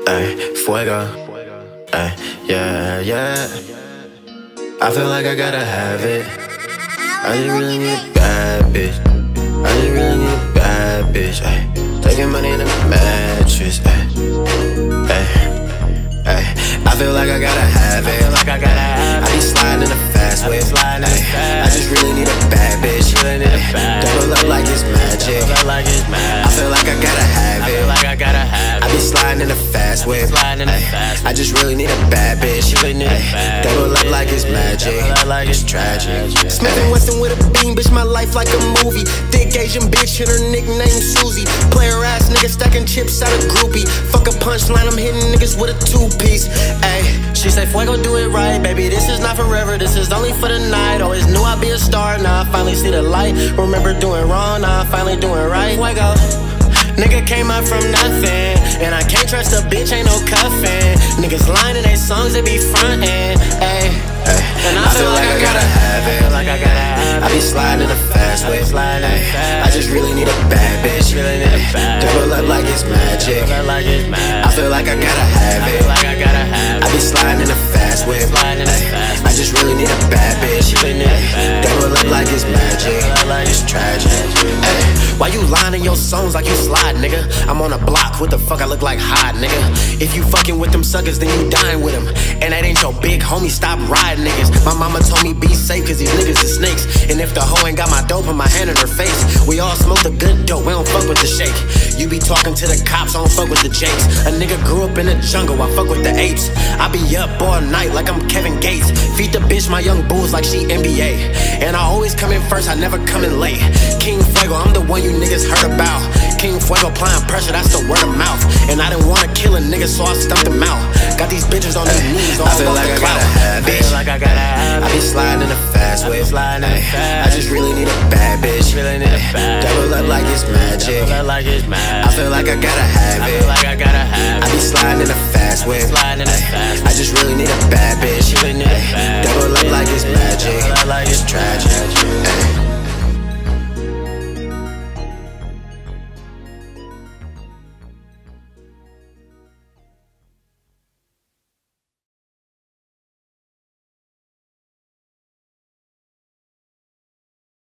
Fuego, yeah, yeah. I feel like I gotta have it. I just really need a bad bitch. I just really need a bad bitch. Taking money in the mattress. I feel like I gotta have it. I be sliding in the fast way. I just really need a bad bitch. Double up like it's magic. I feel like I gotta have it. I be sliding in the fast way. I just really need a bad bitch. Double up like it's magic. It's tragic. Smith & Wesson with a beam, bitch, my life like a movie. Thick Asian bitch and her nickname Susie. Player ass nigga stacking chips out of groupie. Fuck a punchline, I'm hitting niggas with a two-piece. Ayy, she say Fuego, do it right, baby, this is not forever, this is only for the night. Always knew I'd be a star, now I finally see the light. Remember doing wrong, now I finally doing right. Fuego, nigga came up from nothing, and I can't trust a bitch, ain't no cuffin'. Niggas lying in they songs, they be frontin', ayy. And I feel like I gotta have it. I be sliding in the fast way. I just really need a bad bitch. Double up like it's magic. I feel like I gotta have it. I be sliding in the fast way. I just really need a bad bitch. Double up like it's magic. It's tragic. Why you lying in your songs like you slide, nigga? I'm on a block, what the fuck I look like hot, nigga? If you fucking with them suckers, then you dying with them. And that ain't your big homie, stop riding niggas. My mama told me be safe, cause these niggas are snakes. And if the hoe ain't got my dope, put my hand in her face. We all smoke the good dope, we don't fuck with the shake. You be talking to the cops, I don't fuck with the jakes. A nigga grew up in the jungle, I fuck with the apes. I be up all night like I'm Kevin Gates. Feed the bitch my young bulls like she NBA. And I always come in first, I never come in late. King Fuego, I'm the one you niggas heard about. King Fuego applying pressure, that's the word of mouth. And I didn't wanna kill a nigga, so I stumped him out. Got these bitches on their knees, all I feel like I gotta have it. I be sliding in the fast way. I just really need a bad bitch. Double up like it's magic. I feel like I gotta have it.